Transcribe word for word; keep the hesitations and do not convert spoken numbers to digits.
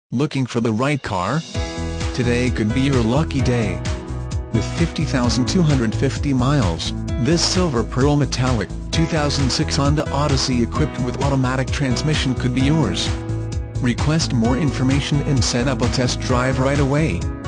Looking for the right car? Today could be your lucky day. With fifty thousand two hundred fifty miles, this silver pearl metallic two thousand six Honda Odyssey equipped with automatic transmission could be yours. Request more information and set up a test drive right away.